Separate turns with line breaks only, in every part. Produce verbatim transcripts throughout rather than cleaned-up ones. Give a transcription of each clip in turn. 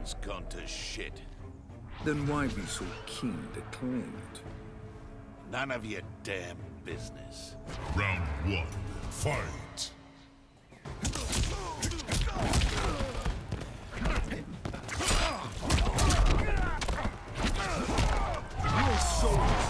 tournament's gone to shit.
Then why be so keen to claim it?
None of your damn business.
Round one, fight!
Your soul is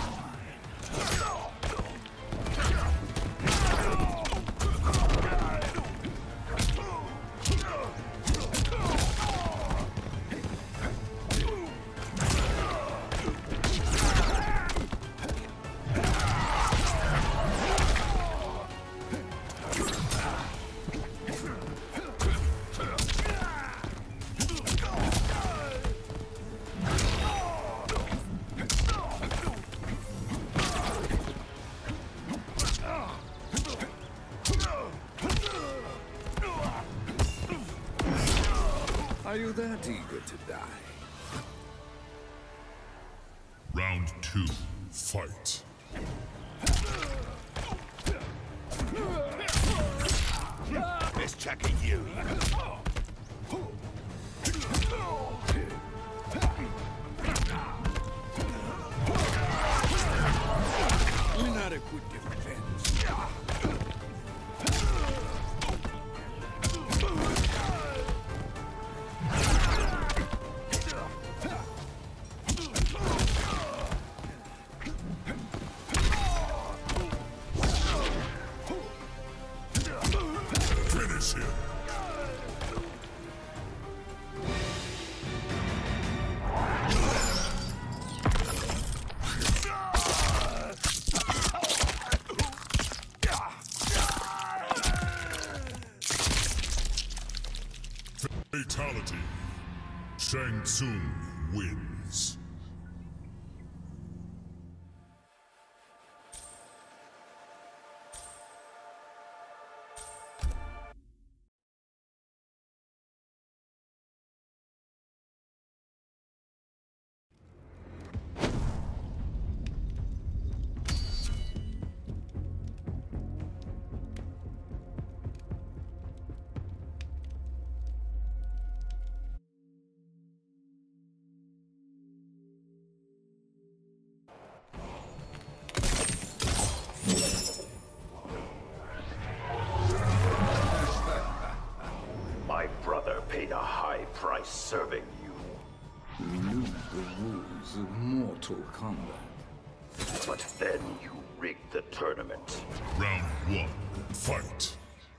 Are you that eager to die?
Round two, fight!
Miss checking you.
Inadequate defense.
Finish him! Fatality. Shang Tsung wins.
My brother paid a high price serving you.
You knew the rules of Mortal Kombat.
But then you rigged the tournament.
Round one, fight!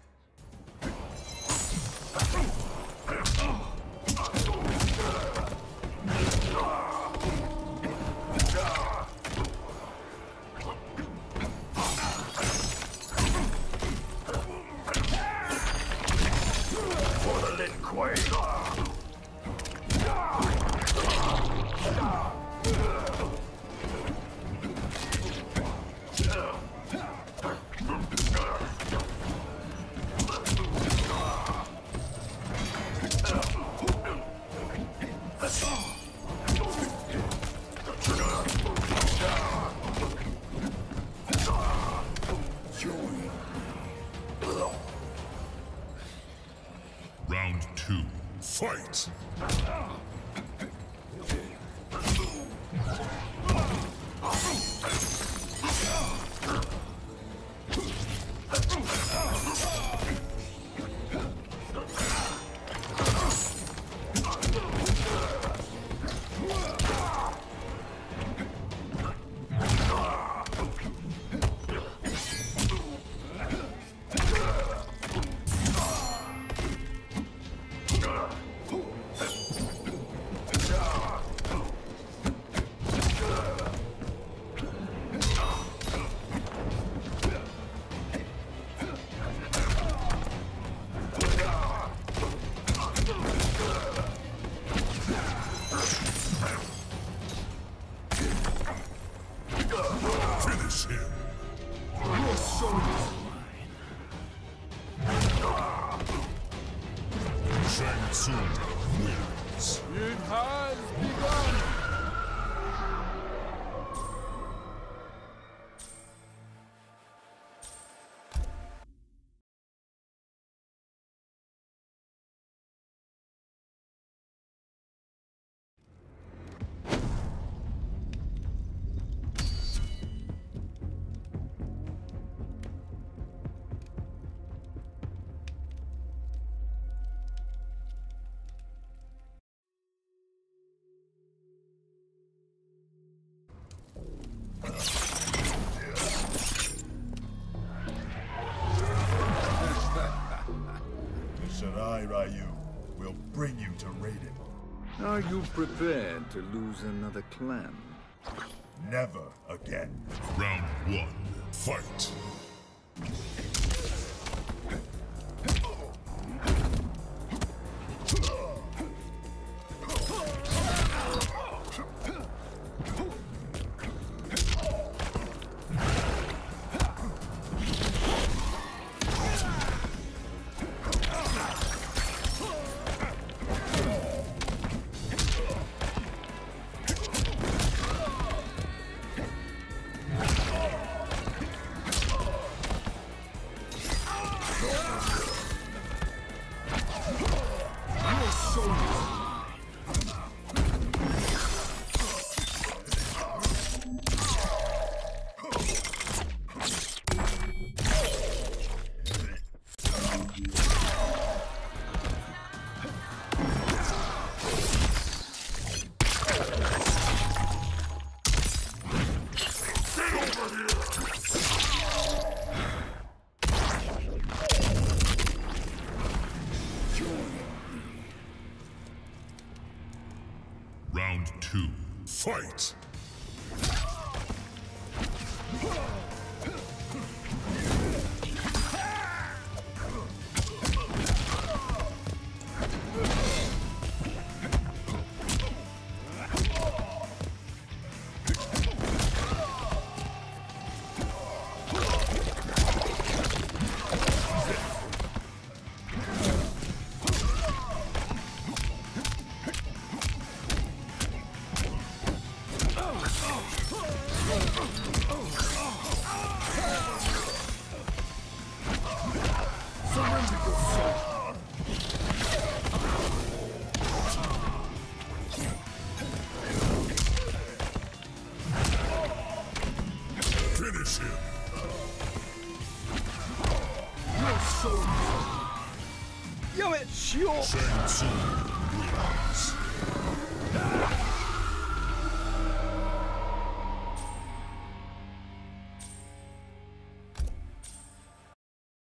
For the Lin Kuei.
Round two, fight! Finish him!
Your soul is
Shang Tsung wins.
It has begun! Are you prepared to lose another clan?
Never again. Round one, fight. Round two, fight! Finish him!
Yo, it's sure.
Shang Tsung wins.